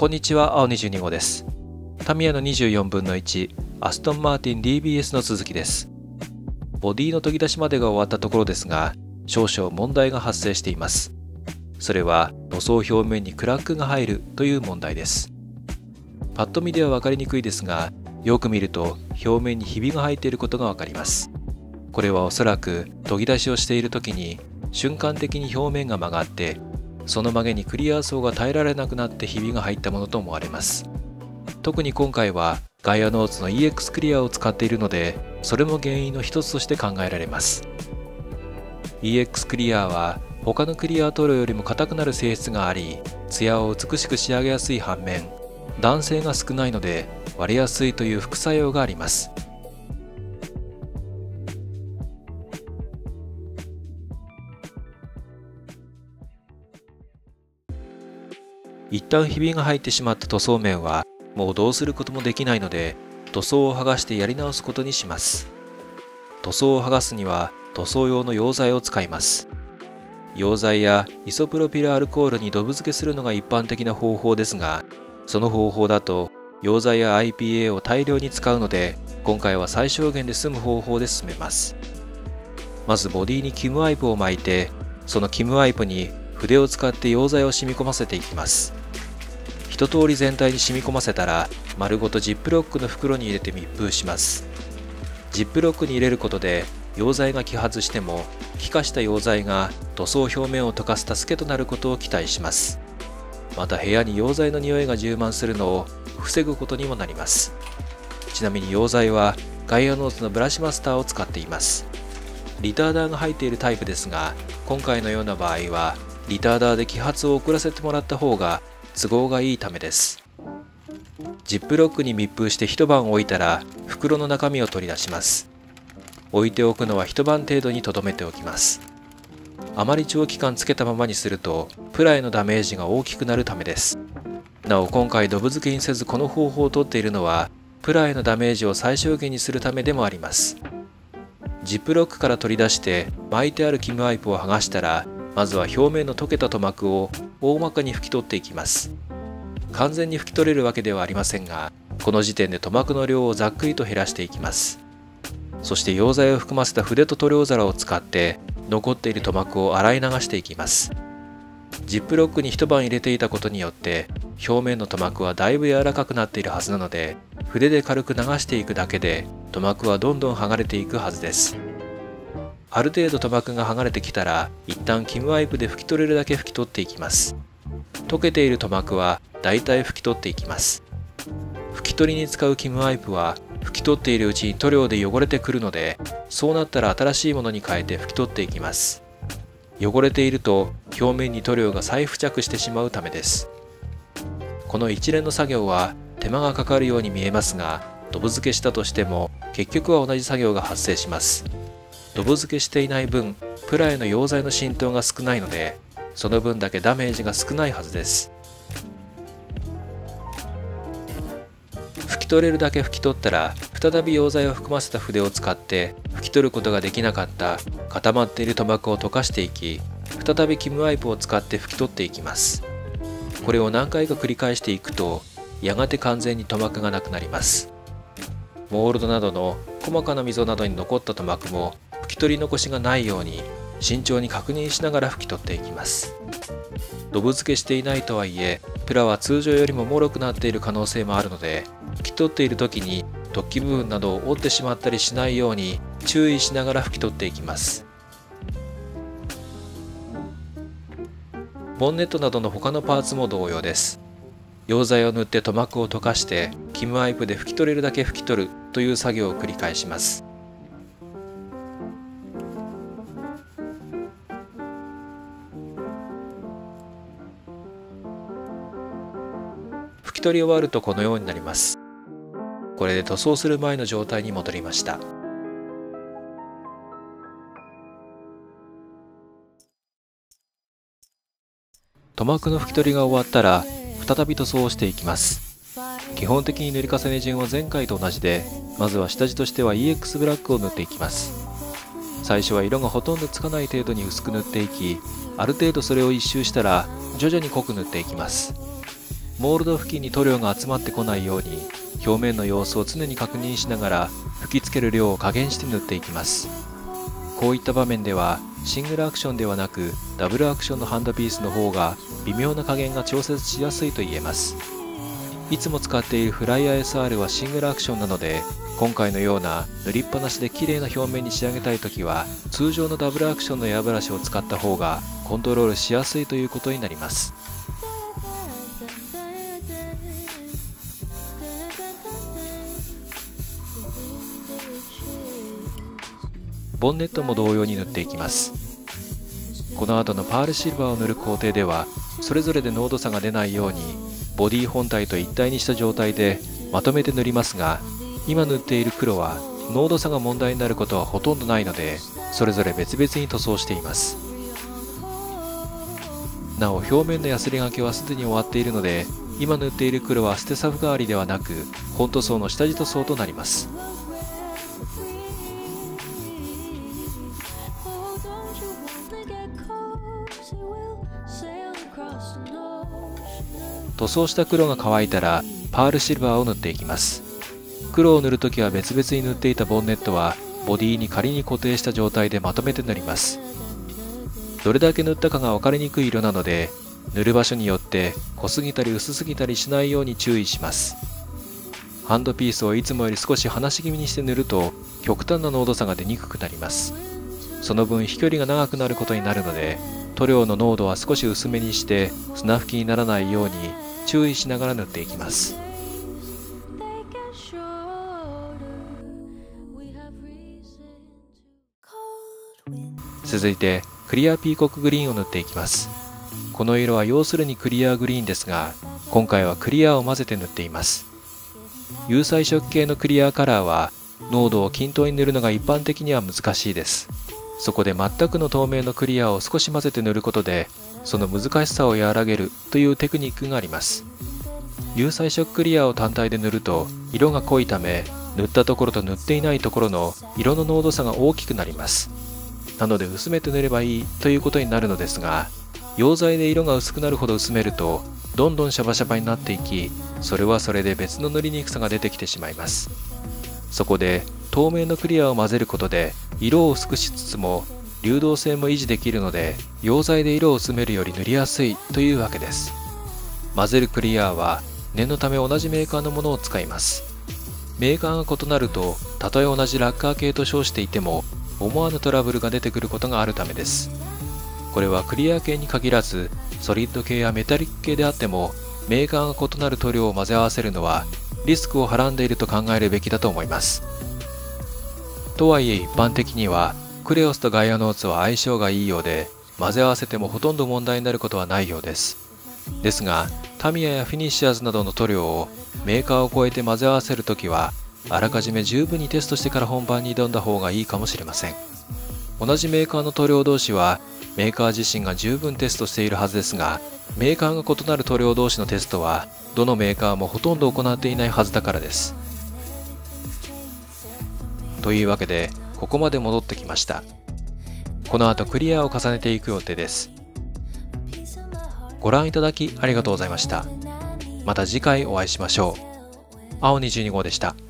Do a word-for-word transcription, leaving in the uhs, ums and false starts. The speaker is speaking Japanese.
こんにちは、青にじゅうに号です。タミヤのにじゅうよんぶんのいち、アストンマーティン ディービーエス の続きです。ボディの研ぎ出しまでが終わったところですが、少々問題が発生しています。それは塗装表面にクラックが入るという問題です。パッと見では分かりにくいですが、よく見ると表面にひびが入っていることが分かります。これはおそらく研ぎ出しをしている時に瞬間的に表面が曲がって、その曲げにクリア層が耐えられなくなってひびが入ったものと思われます。特に今回はガイアノーツの イーエックス クリアを使っているので、それも原因の一つとして考えられます。イーエックス クリアは他のクリア塗料よりも硬くなる性質があり、艶を美しく仕上げやすい反面、弾性が少ないので割れやすいという副作用があります。一旦ひびが入ってしまった塗装面はもうどうすることもできないので、塗装を剥がしてやり直すことにします。塗装を剥がすには塗装用の溶剤を使います。溶剤やイソプロピルアルコールにドブ漬けするのが一般的な方法ですが、その方法だと溶剤や アイピーエー を大量に使うので、今回は最小限で済む方法で進めます。まずボディにキムワイプを巻いて、そのキムワイプに筆を使って溶剤を染み込ませていきます。一通り全体に染み込ませたら、丸ごとジップロックの袋に入れて密封します。ジップロックに入れることで溶剤が揮発しても、気化した溶剤が塗装表面を溶かす助けとなることを期待します。また部屋に溶剤の匂いが充満するのを防ぐことにもなります。ちなみに溶剤はガイアノーツのブラシマスターを使っています。リターダーが入っているタイプですが、今回のような場合はリターダーで揮発を遅らせてもらった方が都合がいいためです。ジップロックに密封して一晩置いたら、袋の中身を取り出します。置いておくのは一晩程度に留めておきます。あまり長期間つけたままにするとプラへのダメージが大きくなるためです。なお今回ドブ漬けにせずこの方法をとっているのは、プラへのダメージを最小限にするためでもあります。ジップロックから取り出して巻いてあるキムワイプを剥がしたら、まずは表面の溶けた塗膜を大まかに拭き取っていきます。完全に拭き取れるわけではありませんが、この時点で塗膜の量をざっくりと減らしていきます。そして溶剤を含ませた筆と塗料皿を使って残っている塗膜を洗い流していきます。ジップロックに一晩入れていたことによって表面の塗膜はだいぶ柔らかくなっているはずなので、筆で軽く流していくだけで塗膜はどんどん剥がれていくはずです。ある程度塗膜が剥がれてきたら、一旦キムワイプで拭き取れるだけ拭き取っていきます。溶けている塗膜はだいたい拭き取っていきます。拭き取りに使うキムワイプは拭き取っているうちに塗料で汚れてくるので、そうなったら新しいものに変えて拭き取っていきます。汚れていると表面に塗料が再付着してしまうためです。この一連の作業は手間がかかるように見えますが、ドブ漬けしたとしても結局は同じ作業が発生します。ドブ漬けしていない分、プラへの溶剤の浸透が少ないので、その分だけダメージが少ないはずです。拭き取れるだけ拭き取ったら、再び溶剤を含ませた筆を使って拭き取ることができなかった固まっている塗膜を溶かしていき、再びキムワイプを使って拭き取っていきます。これを何回か繰り返していくと、やがて完全に塗膜がなくなります。モールドなどの細かな溝などに残った塗膜も拭き取り残しがないように慎重に確認しながら拭き取っていきます。ドブ漬けしていないとはいえ、プラは通常よりも脆くなっている可能性もあるので、拭き取っている時に突起部分などを折ってしまったりしないように注意しながら拭き取っていきます。ボンネットなどの他のパーツも同様です。溶剤を塗って塗膜を溶かしてキムワイプで拭き取れるだけ拭き取るという作業を繰り返します。拭き取り終わるとこのようになります。これで塗装する前の状態に戻りました。塗膜の拭き取りが終わったら再び塗装をしていきます。基本的に塗り重ね順は前回と同じで、まずは下地としては イーエックス ブラックを塗っていきます。最初は色がほとんどつかない程度に薄く塗っていき、ある程度それを一周したら徐々に濃く塗っていきます。 モールド付近に塗料が集まってこないように表面の様子を常に確認しながら吹きつける量を加減して塗っていきます。こういった場面ではシングルアクションではなくダブルアクションのハンドピースの方が微妙な加減が調節しやすいと言えます。いつも使っているフライヤー エスアール はシングルアクションなので、今回のような塗りっぱなしで綺麗な表面に仕上げたいときは通常のダブルアクションのエアブラシを使った方がコントロールしやすいということになります。ボンネットも同様に塗っていきます。この後のパールシルバーを塗る工程ではそれぞれで濃度差が出ないようにボディ本体と一体にした状態でまとめて塗りますが、今塗っている黒は濃度差が問題になることはほとんどないので、それぞれ別々に塗装しています。なお表面のヤスリがけはすでに終わっているので、今塗っている黒は捨てサブ代わりではなく本塗装の下地塗装となります。塗装した黒が乾いたらパールシルバーを塗っていきます。黒を塗るときは別々に塗っていたボンネットはボディに仮に固定した状態でまとめて塗ります。どれだけ塗ったかが分かりにくい色なので、塗る場所によって濃すぎたり薄すぎたりしないように注意します。ハンドピースをいつもより少し離し気味にして塗ると極端な濃度差が出にくくなります。その分飛距離が長くなることになるので、塗料の濃度は少し薄めにして砂吹きにならないように注意しながら塗っていきます。続いてクリアピーコックグリーンを塗っていきます。この色は要するにクリアグリーンですが、今回はクリアを混ぜて塗っています。有彩色系のクリアカラーは濃度を均等に塗るのが一般的には難しいです。そこで全くの透明のクリアを少し混ぜて塗ることでその難しさを和らげるというテクニックがあります。有彩色クリアを単体で塗ると色が濃いため、塗ったところと塗っていないところの色の濃度差が大きくなります。なので薄めて塗ればいいということになるのですが、溶剤で色が薄くなるほど薄めるとどんどんシャバシャバになっていき、それはそれで別の塗りにくさが出てきてしまいます。そこで透明のクリアを混ぜることで色を薄くしつつも流動性も維持できるので、溶剤で色を薄めるより塗りやすいというわけです。混ぜるクリアは念のため同じメーカーのものを使います。メーカーが異なると、たとえ同じラッカー系と称していても思わぬトラブルが出てくることがあるためです。これはクリア系に限らずソリッド系やメタリック系であっても、メーカーが異なる塗料を混ぜ合わせるのはリスクをはらんでいると考えるべきだと思います。とはいえ一般的にはクレオスとガイアノーツは相性がいいようで、混ぜ合わせてもほとんど問題になることはないようです。ですがタミヤやフィニッシャーズなどの塗料をメーカーを超えて混ぜ合わせるときは、あらかじめ十分にテストしてから本番に挑んだ方がいいかもしれません。同じメーカーの塗料同士はメーカー自身が十分テストしているはずですが、メーカーが異なる塗料同士のテストはどのメーカーもほとんど行っていないはずだからです。というわけでここまで戻ってきました。この後クリアを重ねていく予定です。ご覧いただきありがとうございました。また次回お会いしましょう。青にじゅうに号でした。